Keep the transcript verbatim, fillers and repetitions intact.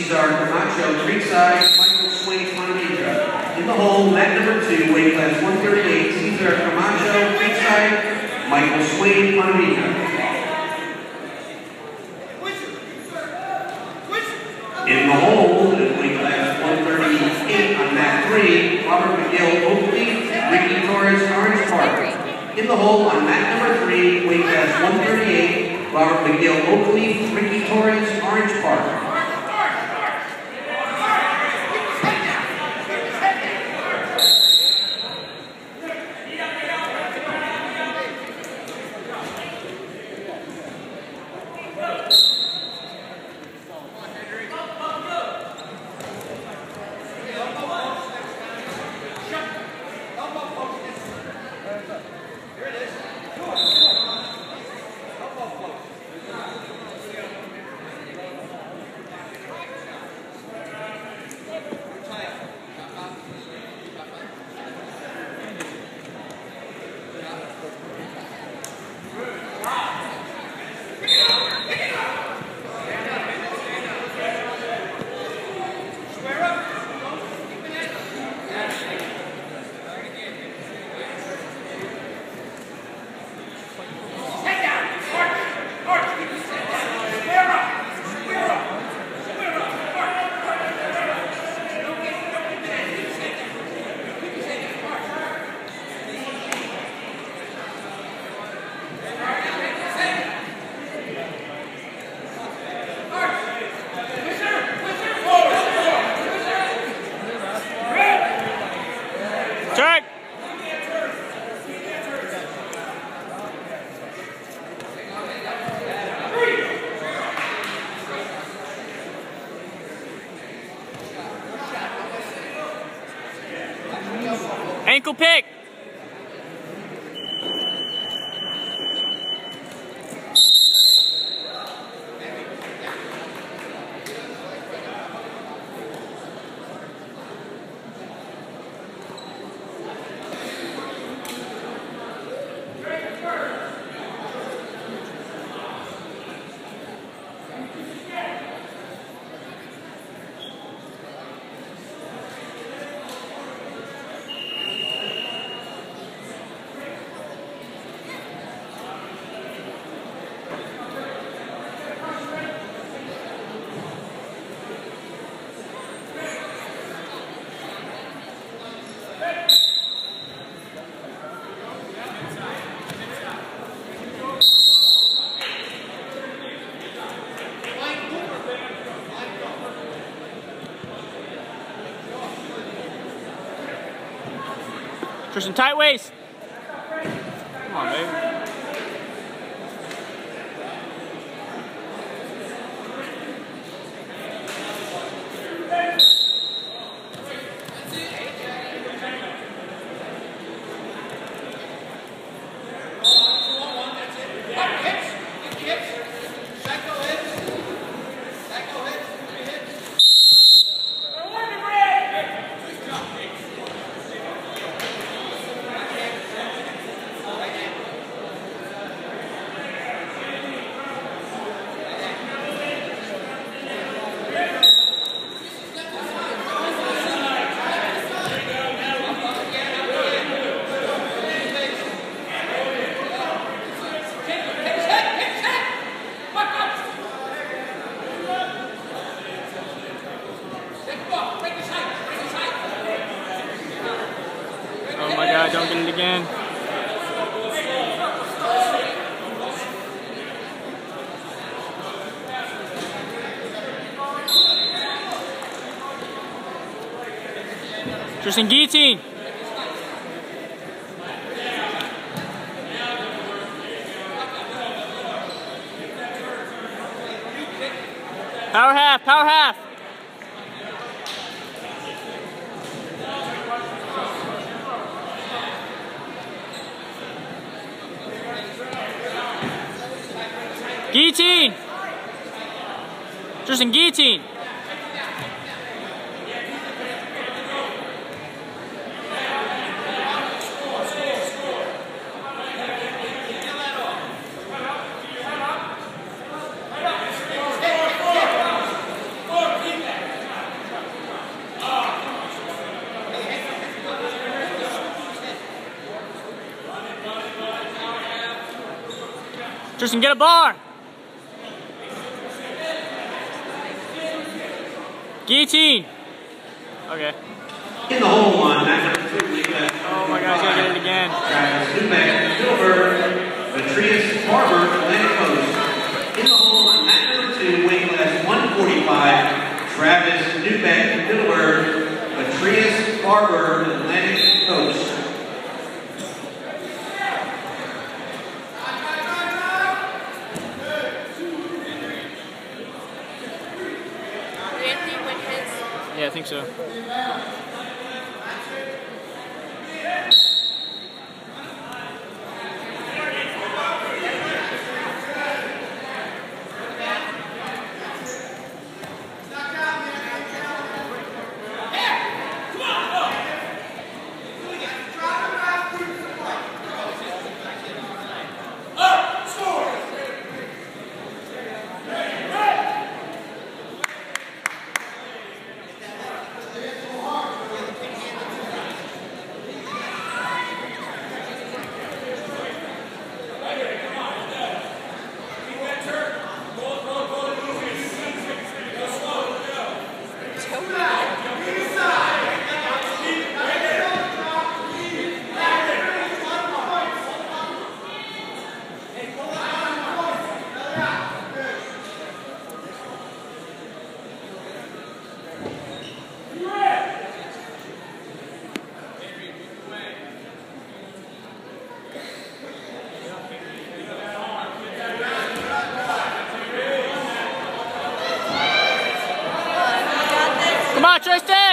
Cesar Camacho, ringside, Michael Swain, Pontevedra. In the hole, mat number two, weight class one thirty-eight, Cesar Camacho, ringside, Michael Swain, Pontevedra. In the hole, in weight class one thirty-eight on mat three, Robert McGill, Oakley, Ricky Torres, Orange Park. In the hole on mat number three, weight class one thirty-eight, Robert McGill, Oakley, Ricky Torres, Orange Park. Ankle pick. Tristan, tight waist. Come on, baby. Oh my God, don't get it again. Tristan, guillotine. Power half, power half. Guillotine! Tristan, guillotine! Tristan, get a bar. Guillotine. Okay. In the hole on match number two, weight class. Oh my God, he's gonna get it again. Travis Newbeck, Middleburg, Patrice Barber, Atlantic Coast. In the hole on match number two, weight class one forty-five, Travis Newbeck, Middleburg, Patrice Barber, Atlantic Coast. Yeah, I think so. Come on, Tristan!